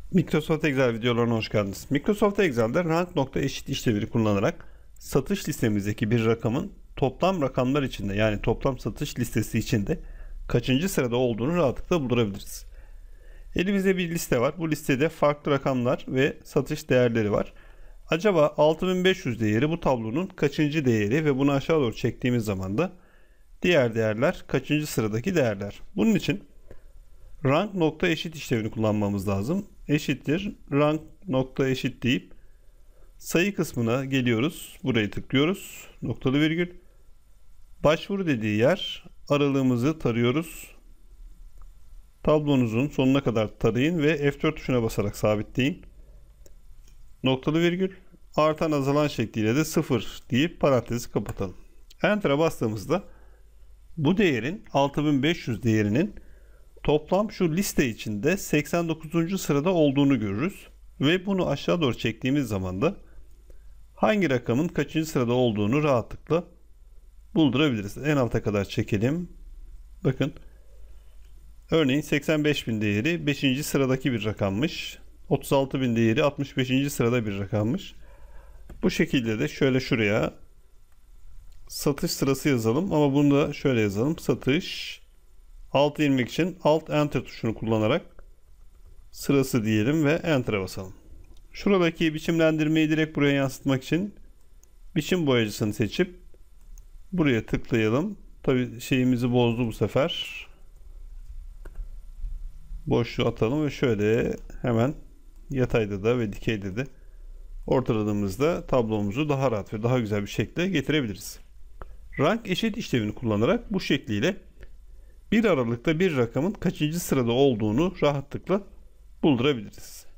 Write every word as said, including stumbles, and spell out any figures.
Microsoft Excel videolarına hoş geldiniz. Microsoft Excel'de rank nokta eşit işlevini kullanarak satış listemizdeki bir rakamın toplam rakamlar içinde, yani toplam satış listesi içinde kaçıncı sırada olduğunu rahatlıkla bulabiliriz. Elimizde bir liste var. Bu listede farklı rakamlar ve satış değerleri var. Acaba altı bin beş yüz değeri bu tablonun kaçıncı değeri ve bunu aşağı doğru çektiğimiz zaman da diğer değerler kaçıncı sıradaki değerler. Bunun için rank nokta eşit işlevini kullanmamız lazım. Eşittir rank nokta eşit deyip sayı kısmına geliyoruz. Burayı tıklıyoruz. Noktalı virgül. Başvuru dediği yer, aralığımızı tarıyoruz. Tablonuzun sonuna kadar tarayın ve F dört tuşuna basarak sabitleyin. Noktalı virgül. Artan azalan şekliyle de sıfır deyip parantezi kapatalım. Enter'a bastığımızda bu değerin altı bin beş yüz değerinin toplam şu liste içinde seksen dokuzuncu sırada olduğunu görürüz. Ve bunu aşağı doğru çektiğimiz zaman da hangi rakamın kaçıncı sırada olduğunu rahatlıkla buldurabiliriz. En alta kadar çekelim. Bakın. Örneğin seksen beş bin değeri beşinci sıradaki bir rakammış. otuz altı bin değeri altmış beşinci sırada bir rakammış. Bu şekilde de şöyle şuraya satış sırası yazalım. Ama bunu da şöyle yazalım. Satış altı inmek için Alt Enter tuşunu kullanarak sırası diyelim ve Enter'a basalım. Şuradaki biçimlendirmeyi direkt buraya yansıtmak için biçim boyacısını seçip buraya tıklayalım. Tabi şeyimizi bozdu bu sefer. Boşluğu atalım ve şöyle hemen yatayda da ve dikeyde de ortaladığımızda tablomuzu daha rahat ve daha güzel bir şekilde getirebiliriz. Rank eşit işlevini kullanarak bu şekliyle bir aralıkta bir rakamın kaçıncı sırada olduğunu rahatlıkla buldurabiliriz.